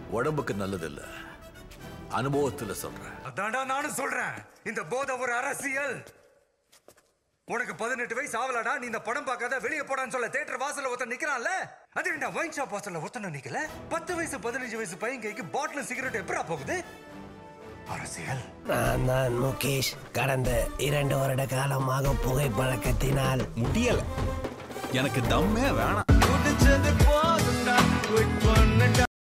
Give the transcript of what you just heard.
உடம்புக்கு நல்லது இல்ல. அனுபவத்துல சொல்றேன். அதான்டா நானும் சொல்றேன். இந்த போதை ஒரு அரசியல். உனக்கு 18 வயசு ஆவலடா, நீ இந்த படம் பார்க்காத வெளியே போடான்னு சொல்ல தியேட்டர் வாசல்ல ஒருத்தன் நிக்கிறான்ல. அது என்ன வைன் ஷாப் வாசல்ல ஒருத்தன் நிக்கல? 10 வயசு 15 வயசு பையன் கைக்கு பாட்டில் சிகரெட் எப்படா போகுது? அரசியல். நான் தான் முகேஷ். கடந்த 2 வருட காலமாக புகைப்பழக்கத்தினால் முடியல. எனக்கு தம்மே வேணாம்.